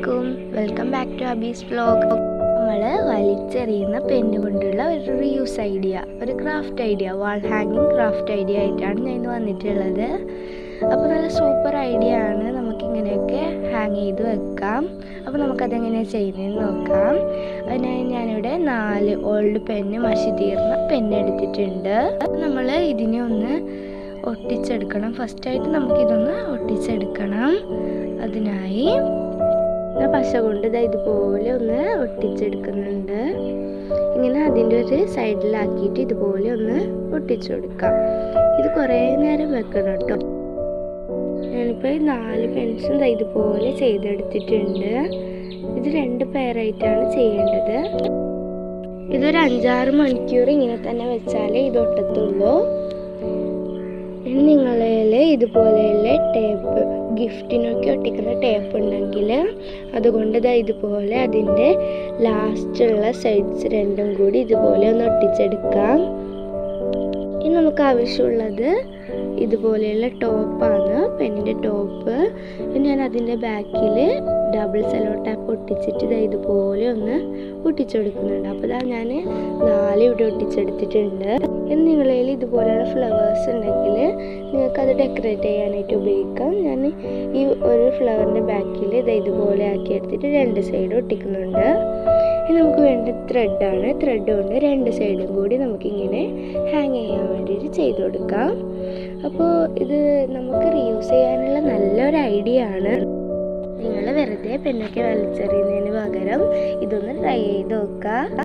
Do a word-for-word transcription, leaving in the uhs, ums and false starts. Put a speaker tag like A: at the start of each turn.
A: Assalamualaikum. Welcome back to Abby's vlog. നമ്മൾ വലിച്ചെറിയുന്ന pen കൊണ്ടുള്ള ഒരു റീയൂസ് ഐഡിയ, ഒരു ക്രാഫ്റ്റ് ഐഡിയ, വാൾ ഹാങ്ങിങ് ക്രാഫ്റ്റ് ഐഡിയ ആയിട്ടാണ് ഞാൻ ഇന്ന് വന്നിട്ടുള്ളത്. അപ്പോൾ നല്ല സൂപ്പർ ഐഡിയ ആണ്. നമുക്കിങ്ങനെയൊക്കെ ഹാങ് ചെയ്ത് വെക്കാം. അപ്പോൾ നമുക്കതെങ്ങനെയാണ് ചെയ്യുന്നതെന്ന് നോക്കാം. അതിനായി ഞാനിവിടെ നാല് ഓൾഡ് പെന്ന്, മഷി തീർന്ന പെന്ന് എടുത്തിട്ടുണ്ട്. നമ്മൾ ഇതിനെ ഒന്ന് ഒട്ടിച്ചെടുക്കണം. ഫസ്റ്റായിട്ട് നമുക്കിതൊന്ന് ഒട്ടിച്ചെടുക്കണം. അതിനായി ഞാൻ പശ കൊണ്ട് ഇതാ ഇതുപോലെ ഒന്ന് ഒട്ടിച്ചെടുക്കുന്നുണ്ട്. ഇങ്ങനെ അതിൻ്റെ ഒരു സൈഡിലാക്കിയിട്ട് ഇതുപോലെ ഒന്ന് ഒട്ടിച്ചു കൊടുക്കാം. ഇത് കുറേ നേരം വെക്കണം കേട്ടോ. ഞാനിപ്പോൾ നാല് പെൻസും ഇതാ ഇതുപോലെ ചെയ്തെടുത്തിട്ടുണ്ട്. ഇത് രണ്ട് പെയറായിട്ടാണ് ചെയ്യേണ്ടത്. ഇതൊരു അഞ്ചാറ് മണിക്കൂർ ഇങ്ങനെ തന്നെ വെച്ചാലേ ഇത് ഒട്ടത്തുള്ളൂ. ഇനി നിങ്ങളിൽ ഇതുപോലെയുള്ള ടേപ്പ്, ഗിഫ്റ്റിനൊക്കെ ഒട്ടിക്കുന്ന ടേപ്പ് ഉണ്ടെങ്കിൽ അതുകൊണ്ട് ഇതാ ഇതുപോലെ അതിൻ്റെ ലാസ്റ്റുള്ള സൈഡ്സ് രണ്ടും കൂടി ഇതുപോലെ ഒന്ന് ഒട്ടിച്ചെടുക്കാം. ഇനി നമുക്ക് ആവശ്യമുള്ളത് ഇതുപോലെയുള്ള ടോപ്പാണ്, പെന്നിൻ്റെ ടോപ്പ്. ഞാൻ അതിൻ്റെ ബാക്കിൽ ഡബിൾ സെല്ലോ ടാപ്പ് ഒട്ടിച്ചിട്ട് ഇതാ ഇതുപോലെ ഒന്ന് ഒട്ടിച്ചു കൊടുക്കുന്നുണ്ട്. അപ്പോൾ ഇതാ ഞാൻ നാല് ഇവിടെ ഒട്ടിച്ചെടുത്തിട്ടുണ്ട്. ഇനി നിങ്ങളിൽ ഇതുപോലെയുള്ള ഫ്ലവേഴ്സ് ഉണ്ടെങ്കിൽ നിങ്ങൾക്കത് ഡെക്കറേറ്റ് ചെയ്യാനായിട്ട് ഉപയോഗിക്കാം. ഞാൻ ഈ ഒരു ഫ്ലവറിൻ്റെ ബാക്കിൽ ഇതാ ഇതുപോലെ ആക്കി എടുത്തിട്ട് രണ്ട് സൈഡ് ഒട്ടിക്കുന്നുണ്ട്. ഇനി നമുക്ക് വേണ്ട ത്രെഡാണ്. ത്രെഡ് കൊണ്ട് രണ്ട് സൈഡും കൂടി നമുക്കിങ്ങനെ ഹാങ് ചെയ്യാൻ വേണ്ടിയിട്ട് ചെയ്ത് കൊടുക്കാം. അപ്പോൾ ഇത് നമുക്ക് റീയൂസ് ചെയ്യാനുള്ള നല്ലൊരു ഐഡിയ ആണ്. നിങ്ങൾ വെറുതെ പെന്നൊക്കെ വലിച്ചെറിയുന്നതിന് പകരം ഇതൊന്ന് ട്രൈ ചെയ്ത് നോക്കുക.